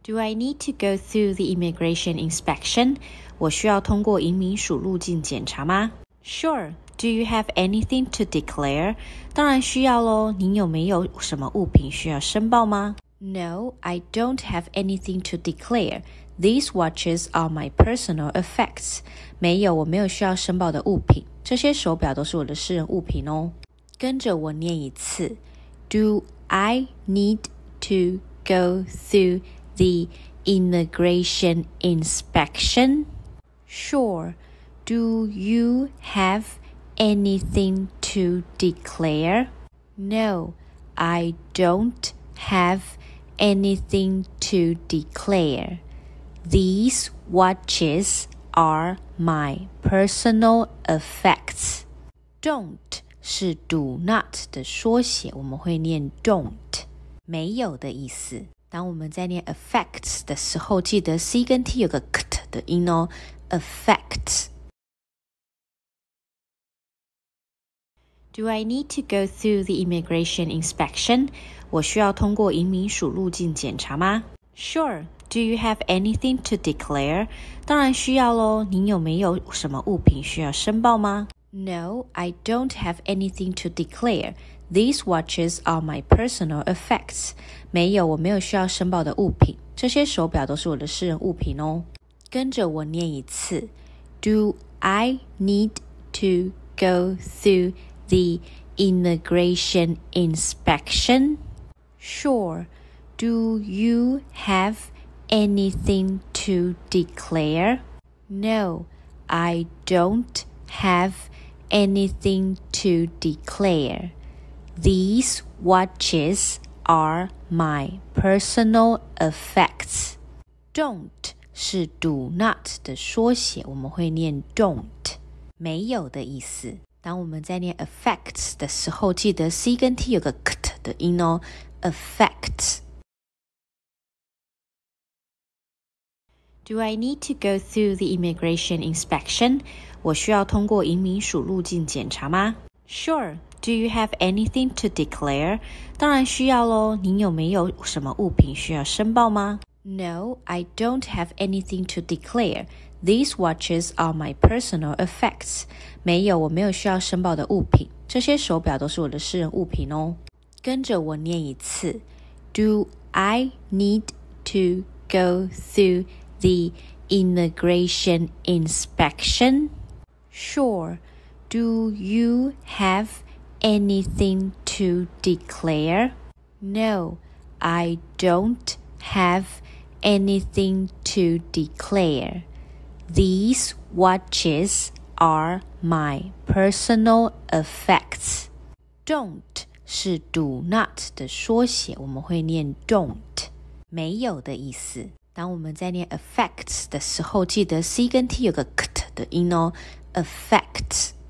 Do I need to go through the immigration inspection? 我需要通过移民署入境检查吗？ Sure. Do you have anything to declare? 当然需要咯，您有没有什么物品需要申报吗？ No, I don't have anything to declare. These watches are my personal effects. 没有，我没有需要申报的物品。这些手表都是我的私人物品哦。跟着我念一次。Do I need to go through the immigration inspection? Sure. Do you have anything to declare? No, I don't have anything to declare. These watches are my personal effects. Don't 是 do not 的缩写，我们会念 don't， 没有的意思。当我们在念 effects 的时候，记得 C 跟 T 有个 kt 的音哦 effects。Do I need to go through the immigration inspection? 我需要通过移民署入境检查吗？ Sure. Do you have anything to declare? 当然需要咯，您有没有什么物品需要申报吗？ No, I don't have anything to declare. These watches are my personal effects. 没有，我没有需要申报的物品。这些手表都是我的私人物品哦。跟着我念一次。Do I need to go through the immigration inspection? Sure. Do you have anything to declare? No, I don't have anything to declare. These watches are my personal effects. Don't 是 do not 的缩写，我们会念 don't， 没有的意思。当我们在念 effects 的时候，记得 C 跟 T 有个 kt 的音哦 effects。Do I need to go through the immigration inspection? 我需要通过移民署入境检查吗？ Sure. Do you have anything to declare? 当然需要咯，您有没有什么物品需要申报吗？ No, I don't have anything to declare. These watches are my personal effects. 没有，我没有需要申报的物品。这些手表都是我的私人物品哦。跟着我念一次。Do I need to go through the immigration inspection? Sure. Do you have anything to declare? No, I don't have anything to declare. These watches are my personal effects. Don't 是 do not 的缩写，我们会念 don't， 没有的意思。当我们在念 effects 的时候，记得 C 跟 T 有个 kt 的音哦 effects。